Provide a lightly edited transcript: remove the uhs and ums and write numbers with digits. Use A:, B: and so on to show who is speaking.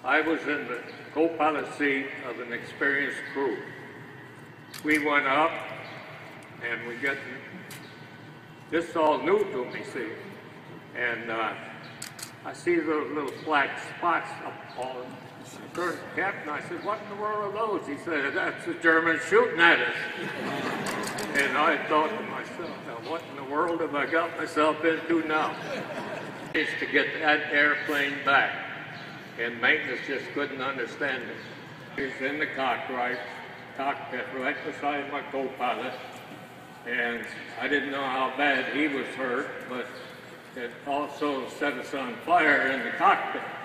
A: I was in the co-pilot seat of an experienced crew. We went up and we got, this is all new to me, see. And I see those little black spots up on the current captain. I said, what in the world are those? He said, that's the Germans shooting at us. And I thought to myself, now what in the world have I got myself into now? It's to get that airplane back. And maintenance just couldn't understand it. He was in the cockpit right beside my co-pilot. And I didn't know how bad he was hurt, but it also set us on fire in the cockpit.